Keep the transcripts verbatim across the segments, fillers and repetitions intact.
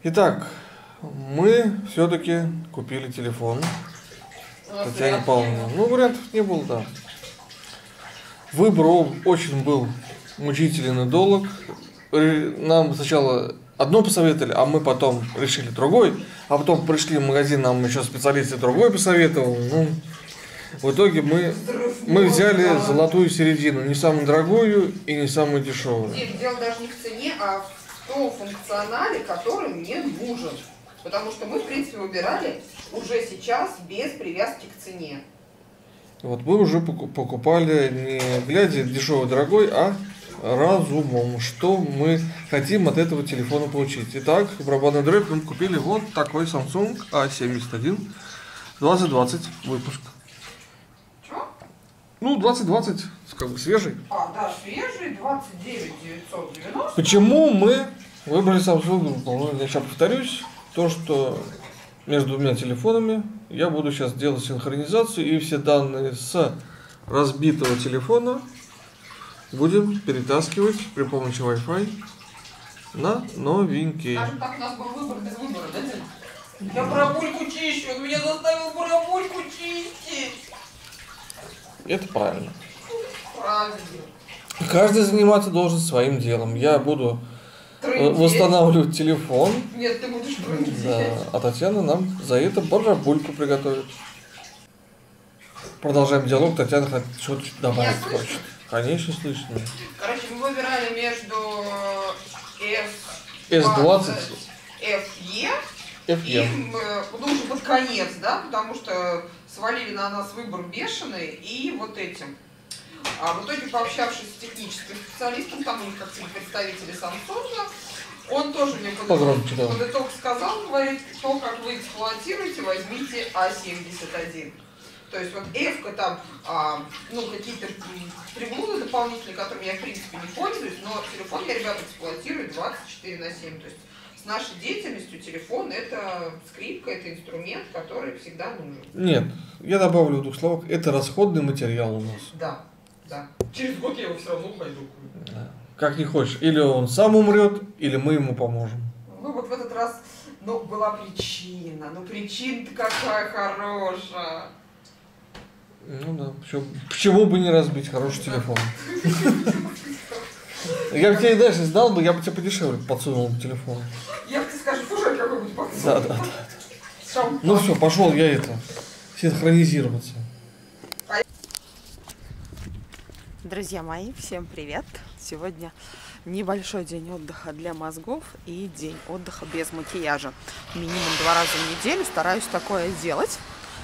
Итак, мы все-таки купили телефон. Татьяне Павловне. Ну, вариантов не было, да. Выбор очень был мучителен и долг. Нам сначала одно посоветовали, а мы потом решили другой. А потом пришли в магазин, нам еще специалист другой посоветовал. Ну, в итоге мы, мы взяли золотую середину. Не самую дорогую и не самую дешевую. Нет, дело даже не в цене, а в том функционале, который мне нужен. Потому что мы, в принципе, выбирали уже сейчас без привязки к цене. Вот мы уже покупали не глядя дешевый дорогой, а разумом, что мы хотим от этого телефона получить. Итак, в барабанной дробь мы купили вот такой Samsung А семьдесят один двадцать двадцать выпуск. Что? Ну, двадцать двадцать, как бы свежий. А, да, свежий, двадцать девять девятьсот девяносто. Почему мы выбрали Samsung? Ну, я сейчас повторюсь. То, что между двумя телефонами я буду сейчас делать синхронизацию, и все данные с разбитого телефона будем перетаскивать при помощи Wi-Fi на новенький. Скажем так, у нас был выбор без выбора, да? Я барабульку чищу, он меня заставил барабульку чистить. Это правильно. Правильно. Каждый заниматься должен своим делом. Я буду Трындеть. Восстанавливать телефон. Нет, ты будешь трындеть. Да, а Татьяна нам за это барабульку приготовит. Продолжаем диалог. Татьяна что-то добавить хочет. Конечно, слышно. Короче, мы выбирали между эс двадцать эф и эф и. И, ну, уже под конец, да, потому что свалили на нас выбор бешеный и вот этим. А в итоге, пообщавшись с техническим специалистом, там у них как представители Samsung, он тоже мне под итог, да. под итог сказал, говорит, то, как вы эксплуатируете, возьмите А семьдесят один. То есть вот F-ка там, а, ну, какие-то приблуды дополнительные, которыми я, в принципе, не пользуюсь, но телефон я, ребята, эксплуатирую двадцать четыре на семь. То есть с нашей деятельностью телефон — это скрипка, это инструмент, который всегда нужен. Нет, я добавлю в двух словах, это расходный материал у нас. Да. Да. Через год я его все равно пойду. Да. Как не хочешь. Или он сам умрет, или мы ему поможем. Ну вот в этот раз, ну, была причина. Ну, причина-то какая хорошая. Ну да. Почему, почему бы не разбить хороший телефон? Я бы тебе дальше сдал бы, я бы тебе подешевле подсунул телефон. Я бы тебе скажу, слушай, какой-нибудь подсунул. Да, да, да. Ну все, пошел я это, синхронизироваться. Друзья мои, всем привет! Сегодня небольшой день отдыха для мозгов и день отдыха без макияжа. Минимум два раза в неделю стараюсь такое делать.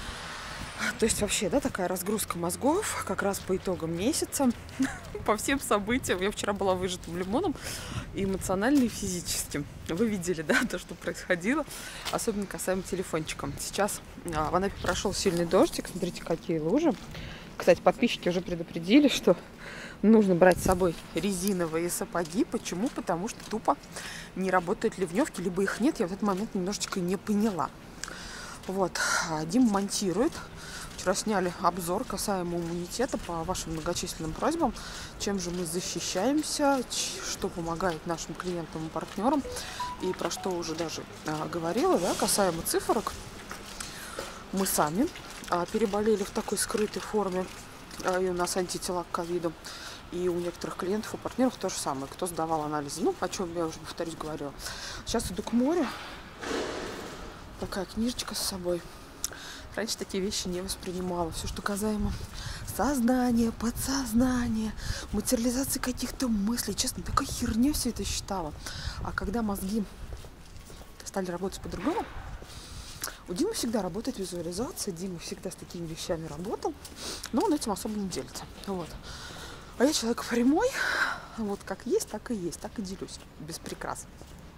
То есть вообще, да, такая разгрузка мозгов как раз по итогам месяца, по всем событиям. Я вчера была выжатым лимоном и эмоционально, и физически. Вы видели, да, то, что происходило, особенно касаемо телефончика. Сейчас а, в Анапе прошел сильный дождик, смотрите, какие лужи. Кстати, подписчики уже предупредили, что нужно брать с собой резиновые сапоги. Почему? Потому что тупо не работают ливневки, либо их нет. Я в этот момент немножечко не поняла. Вот. Дима монтирует. Вчера сняли обзор касаемо иммунитета по вашим многочисленным просьбам. Чем же мы защищаемся, что помогает нашим клиентам и партнерам. И про что уже даже а, говорила, да, касаемо цифрок. Мы сами а, переболели в такой скрытой форме, а, и у нас антитела к ковиду. И у некоторых клиентов и партнеров то же самое, кто сдавал анализы. Ну, о чем я уже, повторюсь, говорила. Сейчас иду к морю. Такая книжечка с собой. Раньше такие вещи не воспринимала. Все, что касаемо сознания, подсознания, материализации каких-то мыслей. Честно, такой херней все это считала. А когда мозги стали работать по-другому, у Димы всегда работает визуализация. Дима всегда с такими вещами работал. Но он этим особо не делится. Вот. А я человек прямой. Вот как есть, так и есть. Так и делюсь. Без прикрас.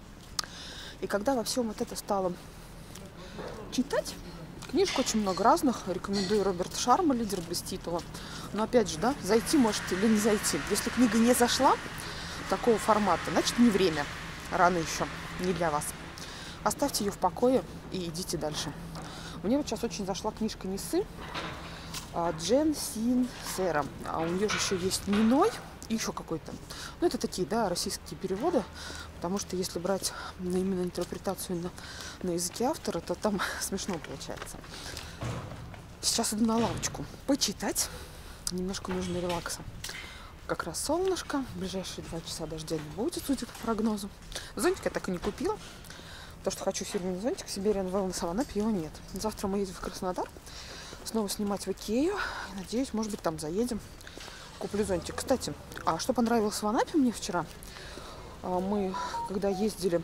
И когда во всем вот это стало читать, книжек очень много разных. Рекомендую Роберта Шарма «Лидер без титула». Но опять же, да, зайти может или не зайти. Если книга не зашла такого формата, значит не время. Рано еще. Не для вас. Оставьте ее в покое и идите дальше. Мне вот сейчас очень зашла книжка Нисы Джен Син Сера. А у нее же еще есть Ниной. и еще какой-то. Ну, это такие, да, российские переводы, потому что если брать именно интерпретацию на, на языке автора, то там смешно получается. Сейчас иду на лавочку почитать. Немножко нужно релакса. Как раз солнышко. В ближайшие два часа дождя не будет, судя по прогнозу. Зонтик я так и не купила. То, что хочу фирменный зонтик, Siberian Wellness, а в Анапе его нет. Завтра мы едем в Краснодар. Снова снимать в Икею. Надеюсь, может быть, там заедем. Куплю зонтик. Кстати, а что понравилось в Анапе мне вчера? Мы, когда ездили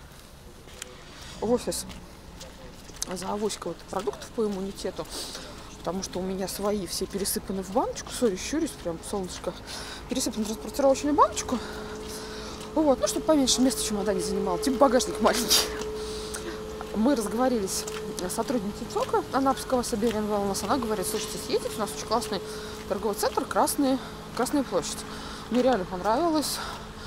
в офис за авоськой вот продуктов по иммунитету, потому что у меня свои все пересыпаны в баночку. Сори, щурюсь, прям солнышко. Пересыпаны в транспортировочную баночку. Вот, ну, чтобы поменьше места в чемодане занимал. Типа багажник маленький. Мы разговорились с сотрудницей ЦОКа Анапского Siberian Wellness. Она говорит: слушайте, съездите, у нас очень классный торговый центр, Красный, Красная площадь. Мне реально понравилось.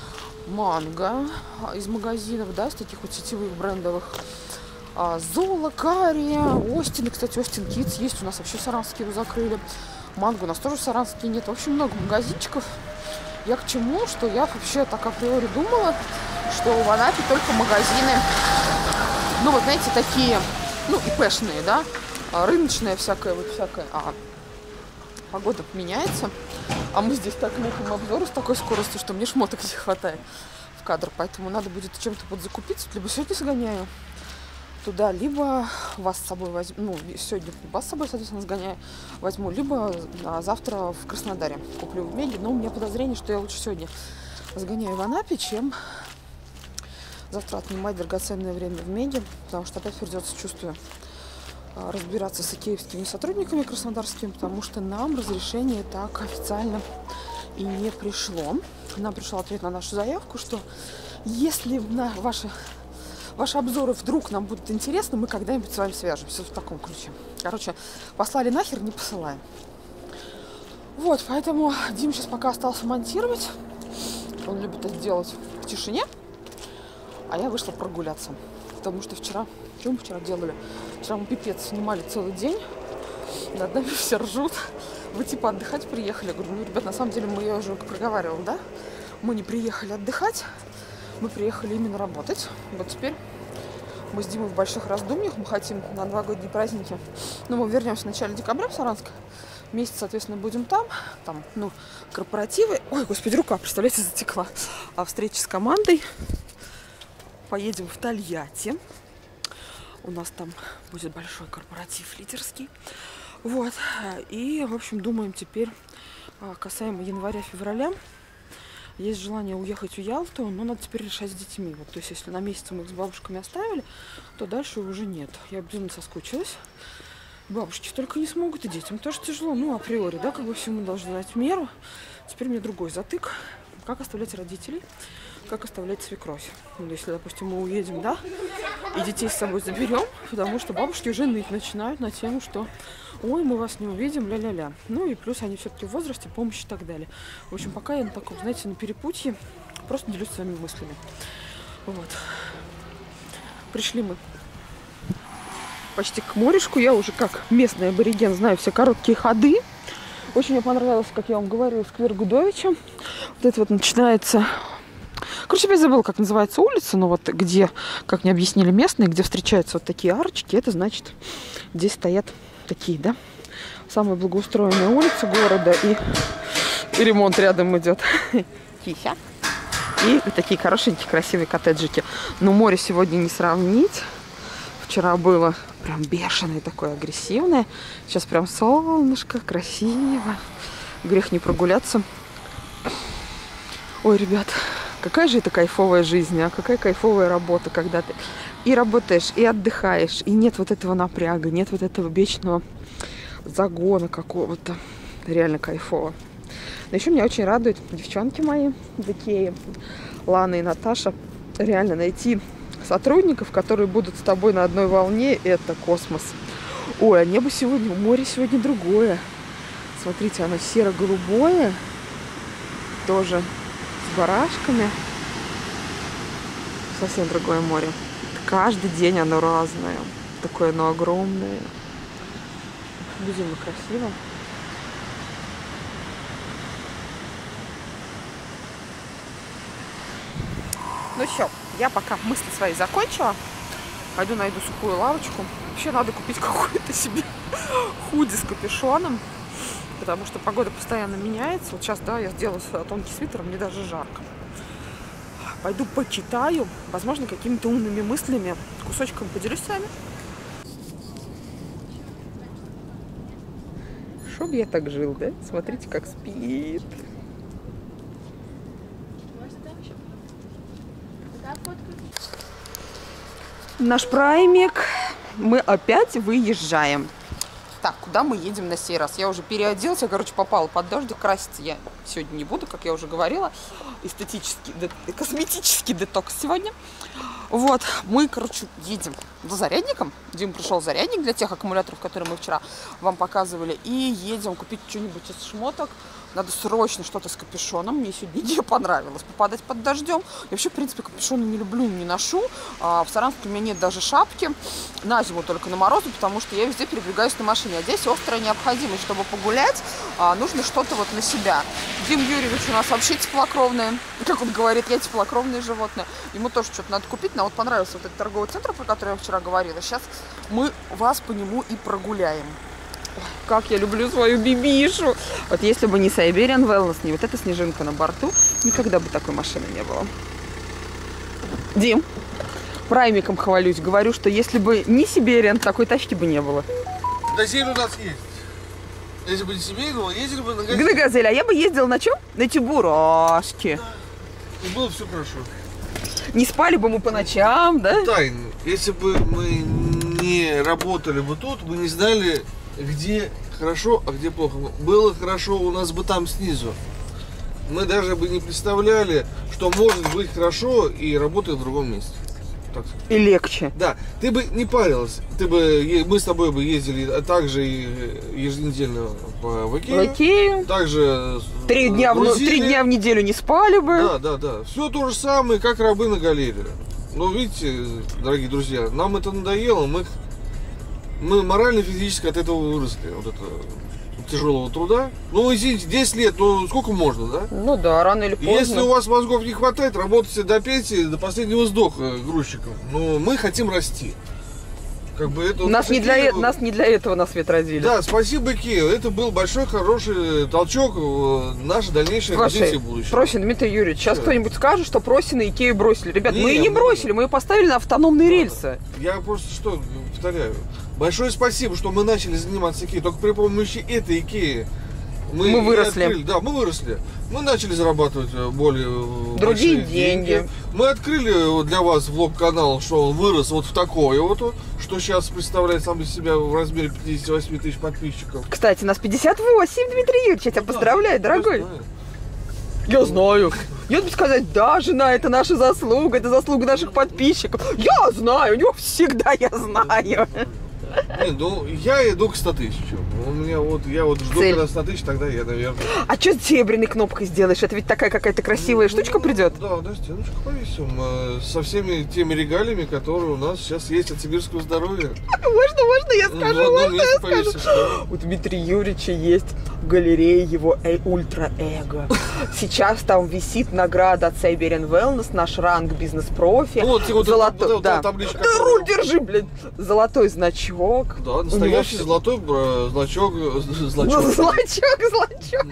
Манго из магазинов, да, из таких вот сетевых брендовых. А, Зола, Кария, Остин. Кстати, Остин Kids есть. У нас вообще в Саранске его закрыли. Манго у нас тоже в Саранске нет. В общем, много магазинчиков. Я к чему? Что я вообще так априори думала, что в Анапе только магазины, ну вот, знаете, такие, ну, ИПшные, да, рыночная всякая, вот всякая. А погода меняется. А мы здесь так лепим обзоры с такой скоростью, что мне шмоток не хватает в кадр. Поэтому надо будет чем-то подзакупиться. Либо сегодня сгоняю туда, либо вас с собой возьму. Ну, сегодня вас с собой, соответственно, сгоняю, возьму. Либо а завтра в Краснодаре куплю в Меге. Но у меня подозрение, что я лучше сегодня сгоняю в Анапе, чем завтра отнимать драгоценное время в Меге. Потому что опять придется, чувствую, разбираться с икеевскими сотрудниками краснодарскими, потому что нам разрешение так официально и не пришло. Нам пришел ответ на нашу заявку, что если на ваши, ваши обзоры вдруг нам будут интересны, мы когда-нибудь с вами свяжемся. В таком ключе. Короче, послали нахер, не посылаем. Вот, поэтому Дим сейчас пока остался монтировать. Он любит это делать в тишине. А я вышла прогуляться. Потому что вчера... Что мы вчера делали? Вчера мы пипец снимали целый день. Над нами все ржут. Вы типа отдыхать приехали? Я говорю, ну, ребят, на самом деле мы ее уже проговаривали, да? Мы не приехали отдыхать. Мы приехали именно работать. Вот теперь мы с Димой в больших раздумьях. Мы хотим на новогодние праздники. Ну, мы вернемся в начале декабря в Саранск. Месяц, соответственно, будем там. Там, ну, корпоративы. Ой, господи, рука, представляете, затекла. А встреча с командой. Поедем в Тольятти. У нас там будет большой корпоратив лидерский. Вот. И, в общем, думаем теперь касаемо января-февраля. Есть желание уехать в Ялту, но надо теперь решать с детьми. Вот, то есть, если на месяц мы их с бабушками оставили, то дальше уже нет. Я безумно соскучилась. Бабушки только не смогут, и детям тоже тяжело. Ну, априори, да, как бы всему должны знать в меру. Теперь мне другой затык. Как оставлять родителей? Как оставлять свекровь. Ну, если, допустим, мы уедем, да, и детей с собой заберем, потому что бабушки уже ныть начинают на тему, что ой, мы вас не увидим, ля-ля-ля. Ну и плюс они все-таки в возрасте, помощи и так далее. В общем, пока я на таком, знаете, на перепутье, просто делюсь своими мыслями. Вот. Пришли мы почти к морешку. Я уже как местный абориген знаю все короткие ходы. Очень мне понравилось, как я вам говорила, сквер Гудовича. Вот это вот начинается... Короче, я забыла, как называется улица, но вот где, как мне объяснили местные, где встречаются вот такие арочки, это значит, здесь стоят такие, да, самая благоустроенная улица города, и, и ремонт рядом идет. Кися. И такие хорошенькие, красивые коттеджики. Но море сегодня не сравнить. Вчера было прям бешеное, такое агрессивное. Сейчас прям солнышко, красиво. Грех не прогуляться. Ой, ребят, какая же это кайфовая жизнь, а какая кайфовая работа, когда ты и работаешь, и отдыхаешь, и нет вот этого напряга, нет вот этого вечного загона какого-то. Реально кайфово. Но еще меня очень радует, девчонки мои в Икее, Лана и Наташа, реально найти сотрудников, которые будут с тобой на одной волне, это космос. Ой, а небо сегодня, море сегодня другое. Смотрите, оно серо-голубое, тоже с барашками. Совсем другое море. Каждый день оно разное. Такое оно огромное. Безумно красиво. Ну все, я пока мысли свои закончила. Пойду найду сухую лавочку. Вообще надо купить какой-то себе худи с капюшоном, потому что погода постоянно меняется. Вот сейчас, да, я сделала тонкий свитер, мне даже жарко. Пойду почитаю, возможно, какими-то умными мыслями, кусочком поделюсь с вами. Чтоб я так жил, да? Смотрите, как спит. Наш праймик. Мы опять выезжаем. Так, куда мы едем на сей раз? Я уже переоделась, я, короче, попала под дождик. Краситься я сегодня не буду, как я уже говорила. Эстетический, де... косметический детокс сегодня. Вот, мы, короче, едем за зарядником. Дим пришел зарядник для тех аккумуляторов, которые мы вчера вам показывали. И едем купить что-нибудь из шмоток. Надо срочно что-то с капюшоном. Мне сегодня не понравилось попадать под дождем. Я вообще, в принципе, капюшоны не люблю, не ношу. А в Саранске у меня нет даже шапки. На зиму только на морозу, потому что я везде передвигаюсь на машине. А здесь острая необходимость, чтобы погулять, а, нужно что-то вот на себя. Дим Юрьевич у нас вообще теплокровное. Как он говорит, я теплокровное животное. Ему тоже что-то надо купить. Нам вот понравился вот этот торговый центр, про который я вчера говорила. Сейчас мы вас по нему и прогуляем. Ой, как я люблю свою бибишу. Вот если бы не Siberian Wellness, не вот эта снежинка на борту, никогда бы такой машины не было. Дим, праймиком хвалюсь. Говорю, что если бы не Siberian, такой тачки бы не было. Газель у нас есть. Если бы не Siberian, ездили бы на газель. На газель. А я бы ездила на чем? На Чебурашке. И было все хорошо. Не спали бы мы по ночам, да? Тайна. Если бы мы не работали бы тут, мы не знали, где хорошо, а где плохо. Было хорошо у нас бы там снизу. Мы даже бы не представляли, что может быть хорошо и работать в другом месте. Так сказать. И легче. Да, ты бы не парилась. Ты бы, мы с тобой бы ездили также еженедельно по в Икею. В Икею. Также Три дня, в, три дня в неделю не спали бы. Да, да, да. Все то же самое, как рабы на галере. Но видите, дорогие друзья, нам это надоело. Мы, мы морально и физически от этого выросли. Вот это тяжелого труда. Ну, извините, десять лет, ну сколько можно, да? Ну да, рано или поздно. Если у вас мозгов не хватает, работайте до пенсии, до последнего вздоха грузчиком. Но мы хотим расти. Как бы это, нас, вот, не для, Икею, нас не для этого на свет родили. Да, спасибо Икею. Это был большой, хороший толчок в наше дальнейшее развитие будущего. Просин, Дмитрий Юрьевич, сейчас кто-нибудь скажет, что Просина Икею бросили. Ребят, не, мы ее не бросили, мы ее поставили на автономные да, рельсы. Я просто что, повторяю. Большое спасибо, что мы начали заниматься Икеей. Только при помощи этой Икеи мы, мы выросли. Открыли, да, мы выросли. Мы начали зарабатывать более другие деньги. деньги. Мы открыли для вас влог-канал, что он вырос вот в такое вот, что сейчас представляет сам из себя в размере пятьдесят восемь тысяч подписчиков. Кстати, нас пятьдесят восемь, Дмитрий Юрьевич, я тебя да, поздравляю, дорогой. Я знаю. Я буду сказать, да, жена, это наша заслуга, это заслуга наших подписчиков. Я знаю, у него всегда я знаю. Не, ну я иду к ста тысячам. У меня вот, я вот жду, Цель. когда ста тысяч, тогда я, наверное. А что с серебряной кнопкой сделаешь? Это ведь такая какая-то красивая ну, штучка придет? Да, да, стеночку повесим. э, Со всеми теми регалиями, которые у нас сейчас есть от сибирского здоровья. Можно, можно, я скажу, Ну, можно, я повесишь, скажу. У Дмитрия Юрьевича есть в галерее его э, ультра-эго. Сейчас там висит награда от Siberian Wellness, наш ранг бизнес-профи. Ну, вот, вот, золотой, вот, да. вот, табличка, Да, руль держи, блядь. Золотой значок. Да, настоящий золотой бра, значок, значок. Ну, злачок, злачок.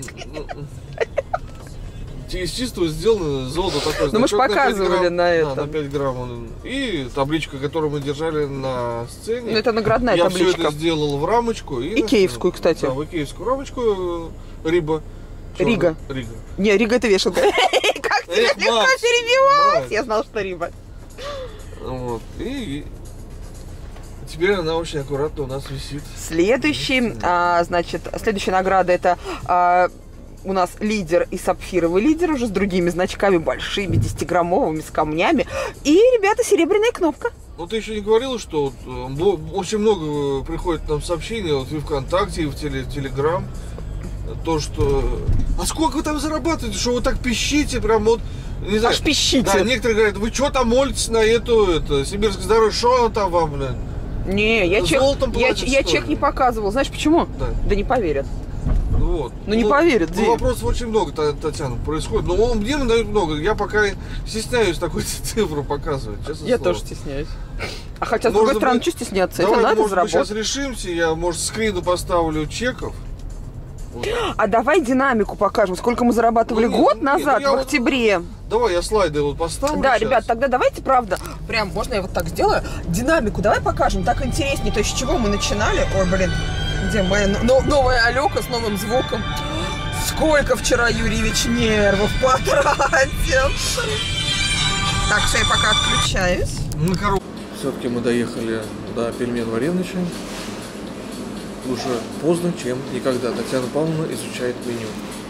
Из чистого сделано золото такое. Ну мы же показывали на, на этом. Да, на пять грамм. Он, и табличка, которую мы держали на сцене. Ну это наградная я табличка. Я все это сделал в рамочку. И икеевскую, кстати. Да, в икеевскую рамочку. Риба. Рига. Рига. Не, Рига это вешалка. Как тебя легко перебивать? Я знал, что Риба. Вот. И теперь она очень аккуратно у нас висит. Следующий, а, значит, следующая награда это а, у нас лидер и сапфировый лидер уже с другими значками большими, десятиграммовыми, с камнями. И, ребята, серебряная кнопка. Ну ты еще не говорила, что вот, очень много приходит нам сообщений вот, и ВКонтакте, и в теле, Телеграм. То, что... А сколько вы там зарабатываете? Что вы так пищите? Прям вот... Не знаю. Аж пищите. Да, некоторые говорят, вы что там молитесь на эту, это, сибирское здоровье? Что оно там вам, блядь? Не, я чек, я, я чек не показывал. Знаешь почему? Да. Да не поверят. Ну Вот. Ну не поверят, ну, Дим. вопросов очень много, Татьяна, происходит. Но он мне дает много. Я пока стесняюсь такую цифру показывать. Я слово. тоже стесняюсь. А хотя, с Может другой стороны, быть, что стесняться? Давай, Это надо может, мы заработать. сейчас решимся, я, может, скрину поставлю чеков. Вот. А давай динамику покажем, сколько мы зарабатывали Ну, год нет, назад, ну, я в вот- октябре. Давай я слайды вот поставлю. Да, сейчас. ребят, тогда давайте, правда, прям, можно я вот так сделаю? Динамику давай покажем, так интереснее. То есть, с чего мы начинали? Ой, блин, где моя но- новая Алёка с новым звуком? Сколько вчера Юрьевич нервов потратил. Так, все, я пока отключаюсь. На коров... Все-таки мы доехали до пельмен Вареныча. Уже поздно, чем никогда. Татьяна Павловна изучает меню.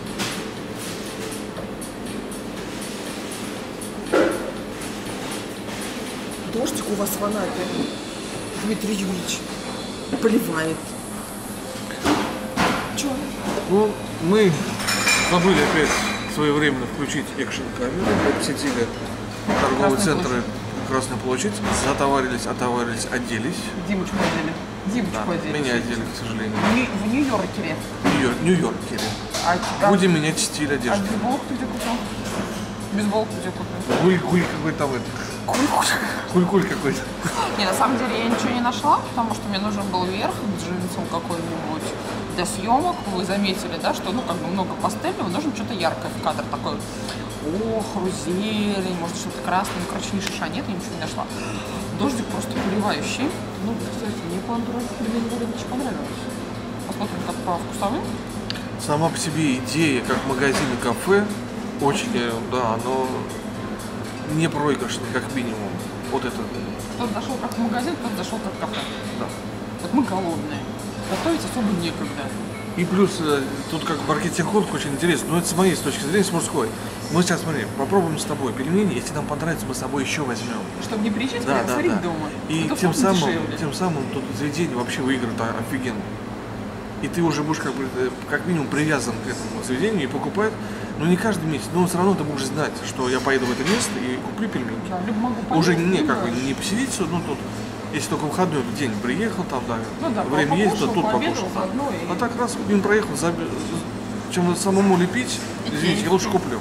Дождик у вас в Анапе, Дмитрий Юрьевич, поливает. Чё? Ну, мы забыли опять своевременно включить экшн-камеру. Мы посетили торговый Красная центр Красная площадь, затоварились, отоварились, оделись. Димочку одели. Димочку Да, одели. меня одели, к сожалению. В Нью-Йоркере. Нью-Йорк, Нью-Йоркере. А, а, Будем менять стиль а одежды. бейсболку ты где купил? Бейсболку где купил? Гуль-гуль какой-то там это. Куль-куль какой-то. Не, на самом деле я ничего не нашла, потому что мне нужен был верх к джинсам какой-нибудь для съемок. Вы заметили, да, что ну как бы много пастельного, нужно что-то яркое в кадр такое. Охру, зелень, может что-то красное, ну короче ни шиша нет, я ничего не нашла. Дождик просто поливающий. Ну, кстати, мне понравилось. Посмотрим, как по вкусовым. Сама по себе идея, как магазин и кафе, очень, да, оно не проигрышное, как минимум. Вот это. Кто-то зашел как в магазин, кто-то зашел как в кафе. Да. Вот мы голодные. Готовить особо некогда. И плюс, э, тут как маркетинг очень интересно, но это с моей с точки зрения, с мужской. Мы сейчас, смотри, попробуем с тобой пельмени, если нам понравится, мы с собой еще возьмем. Чтобы не приезжать, Да, а да, сварить да. дома. И Это тем вкусно, самым, дешевле. тем самым тут заведение вообще выиграет а, офигенно. И ты уже будешь как бы, э, как минимум привязан к этому заведению и покупать, но не каждый месяц, но все равно ты будешь знать, что я поеду в это место и куплю пельмени. Да, либо могу Уже поесть, не, либо- как бы, не посидеть, ну тут, если только выходной день приехал, там, да, Ну да, время есть, то покушал, тут пообедал покушал. Да. заодно и- А так раз мимо проехал, заби- чем самому лепить, извините, я лучше куплю.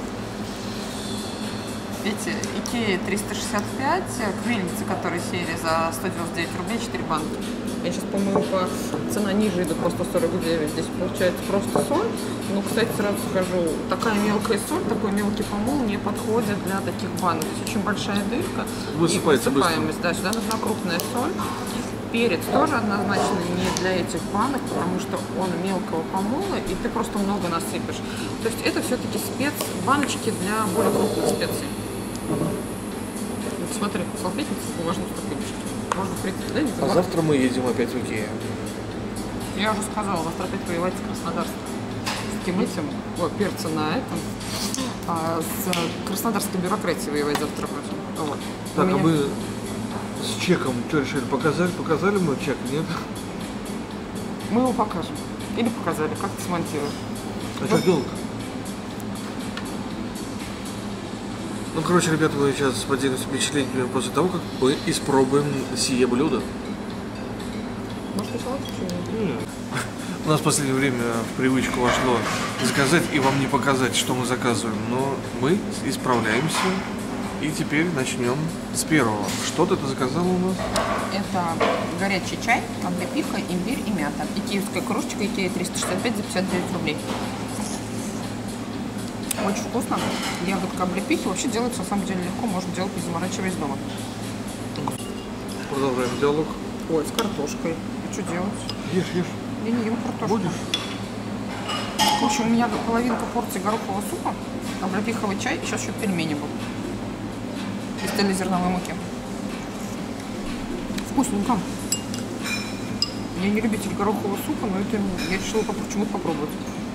Эти Икея триста шестьдесят пять, к мельнице, которая серия за сто девяносто девять рублей, четыре банки. Я сейчас, по-моему, по цена ниже иду, просто сорок девять. Здесь получается просто соль. Ну, кстати, сразу скажу, такая мелкая соль, такой мелкий помол не подходит для таких банок. То есть очень большая дырка. Высыпается и высыпаемость, да, сюда нужна крупная соль. Перец тоже однозначно не для этих банок, потому что он мелкого помола, и ты просто много насыпешь. То есть это все-таки спец, баночки для более крупных специй. Вот смотри, салфетница с бумажной стаканчиком. Можно прийти туда, не А забывать. завтра мы едем опять в Икею. Я уже сказала, завтра опять воевать с Краснодарском. С таким этим, о, перца на этом. А с краснодарской бюрократией воевать завтра будем. Вот. У Так, меня- а мы с чеком что решили? Показали? Показали мы чек? Нет? Мы его покажем. Или показали, как ты смонтируешь. А что делать? Ну, короче, ребята, мы сейчас поделимся впечатлениями после того, как мы испробуем сие блюдо. Может, и салат еще? У нас в последнее время в привычку вошло заказать и вам не показать, что мы заказываем. Но мы исправляемся. И теперь начнем с первого. Что ты заказала у нас? Это горячий чай, облепиха, имбирь и мята. И киевская кружечка, Икея триста шестьдесят пять за пятьдесят девять рублей. Очень вкусно. Ягодка облепихи вообще делается на самом деле легко, можно делать, не заморачиваясь дома. Продолжаем диалог. Ой, с картошкой. И что делать? Ешь, ешь. Я не ем картошку. Будешь? В общем, у меня половинка порции горохового супа, облепиховый чай, и сейчас еще пельмени будут. Из цельнозерновой муки. Вкусненько. Я не любитель горохового супа, но это я решила почему-то попробовать.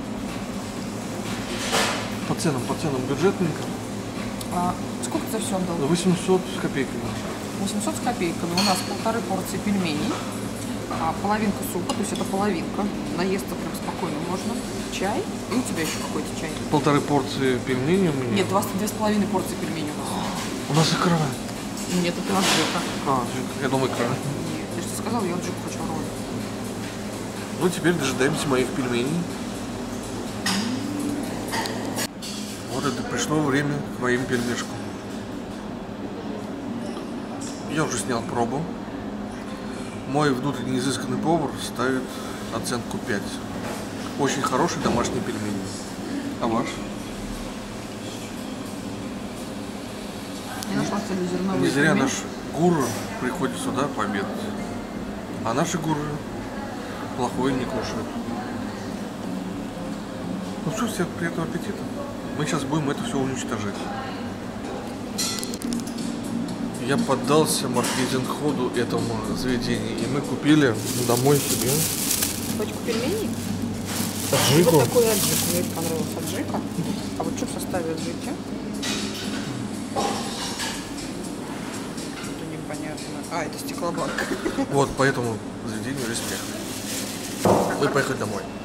По ценам, по ценам бюджетненько. А сколько ты за все отдал? восемьсот с копейками. восемьсот с копейками. У нас полторы порции пельменей, а половинка супа, то есть это половинка. Наесться прям спокойно можно. Чай. И у тебя еще какой-то чай. Полторы порции пельменей у меня. Нет, два, две с половиной порции пельменей у нас. У нас икра. Нет, это аджика. А, я думал икра. Нет, я же тебе сказала, я аджику хочу роль. Ну, теперь дожидаемся моих пельменей. Вот это пришло время к моим пельмешкам. Я уже снял пробу. Мой внутренний изысканный повар ставит оценку пять. Очень хороший домашний пельмень. А ваш? Я нашла цельнозерновые Не зря пельмени. наш гуру приходит сюда пообедать. А наши гуру плохое не кушают. Ну что, всем приятного аппетита. Мы сейчас будем это все уничтожать. Я поддался маркетинг-ходу этому заведению, и мы купили домой себе Хоть пельменей? аджику. Вот такой аджик. Мне очень понравилась аджика. А вот что в составе аджики? Что-то непонятно. А, это стеклобанка. Вот, по этому заведению респект. Мы поехали домой.